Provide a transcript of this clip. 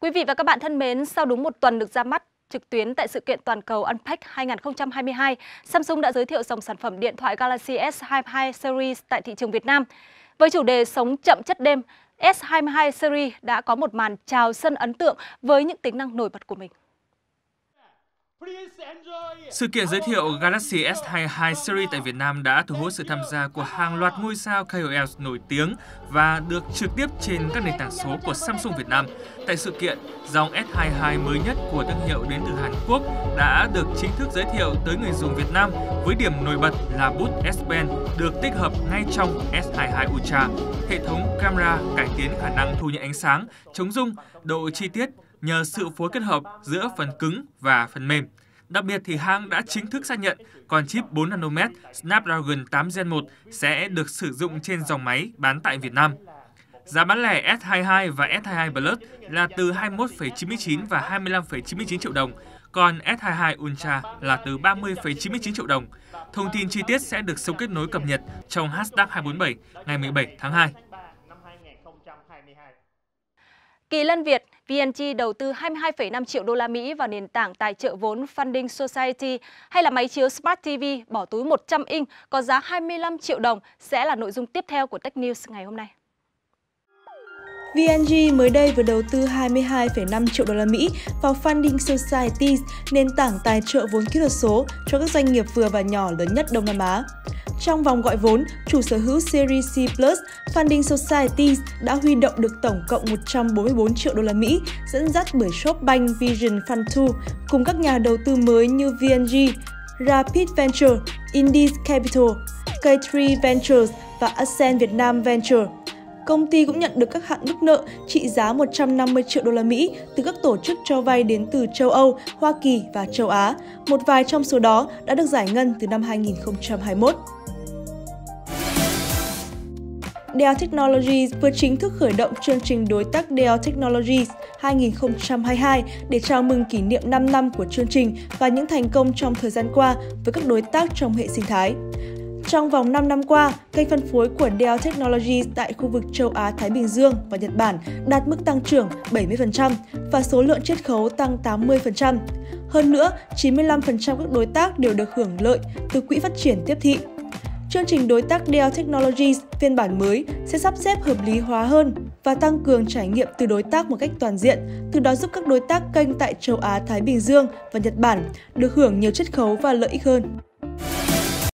Quý vị và các bạn thân mến, sau đúng một tuần được ra mắt trực tuyến tại sự kiện toàn cầu Unpacked 2022, Samsung đã giới thiệu dòng sản phẩm điện thoại Galaxy S22 Series tại thị trường Việt Nam. Với chủ đề sống chậm chất đêm, S22 Series đã có một màn chào sân ấn tượng với những tính năng nổi bật của mình. Sự kiện giới thiệu Galaxy S22 Series tại Việt Nam đã thu hút sự tham gia của hàng loạt ngôi sao KOL nổi tiếng và được trực tiếp trên các nền tảng số của Samsung Việt Nam. Tại sự kiện, dòng S22 mới nhất của thương hiệu đến từ Hàn Quốc đã được chính thức giới thiệu tới người dùng Việt Nam với điểm nổi bật là bút S Pen được tích hợp ngay trong S22 Ultra, hệ thống camera cải tiến khả năng thu nhận ánh sáng, chống rung, độ chi tiết nhờ sự phối kết hợp giữa phần cứng và phần mềm. Đặc biệt thì hãng đã chính thức xác nhận con chip 4 nanomet Snapdragon 8 Gen 1 sẽ được sử dụng trên dòng máy bán tại Việt Nam. Giá bán lẻ S22 và S22 Plus là từ 21,99 và 25,99 triệu đồng, còn S22 Ultra là từ 30,99 triệu đồng. Thông tin chi tiết sẽ được Sống Kết Nối cập nhật trong hashtag 247 ngày 17 tháng 2. Kỳ Lân Việt, VNG đầu tư 22,5 triệu đô la Mỹ vào nền tảng tài trợ vốn Funding Society hay là máy chiếu Smart TV bỏ túi 100 inch có giá 25 triệu đồng sẽ là nội dung tiếp theo của Tech News ngày hôm nay. VNG mới đây vừa đầu tư 22,5 triệu đô la Mỹ vào Funding Society, nền tảng tài trợ vốn kỹ thuật số cho các doanh nghiệp vừa và nhỏ lớn nhất Đông Nam Á. Trong vòng gọi vốn, chủ sở hữu Series C+, Funding Society đã huy động được tổng cộng 144 triệu đô la Mỹ, dẫn dắt bởi SoftBank Vision Fund 2 cùng các nhà đầu tư mới như VNG, Rapid Venture, Indies Capital, K3 Ventures và Ascend Việt Nam Venture. Công ty cũng nhận được các hạn mức nợ trị giá 150 triệu đô la Mỹ từ các tổ chức cho vay đến từ châu Âu, Hoa Kỳ và châu Á. Một vài trong số đó đã được giải ngân từ năm 2021. Dell Technologies vừa chính thức khởi động chương trình đối tác Dell Technologies 2022 để chào mừng kỷ niệm 5 năm của chương trình và những thành công trong thời gian qua với các đối tác trong hệ sinh thái. Trong vòng 5 năm qua, kênh phân phối của Dell Technologies tại khu vực châu Á-Thái Bình Dương và Nhật Bản đạt mức tăng trưởng 70% và số lượng chiết khấu tăng 80%. Hơn nữa, 95% các đối tác đều được hưởng lợi từ quỹ phát triển tiếp thị. Chương trình đối tác Dell Technologies phiên bản mới sẽ sắp xếp hợp lý hóa hơn và tăng cường trải nghiệm từ đối tác một cách toàn diện, từ đó giúp các đối tác kênh tại châu Á-Thái Bình Dương và Nhật Bản được hưởng nhiều chiết khấu và lợi ích hơn.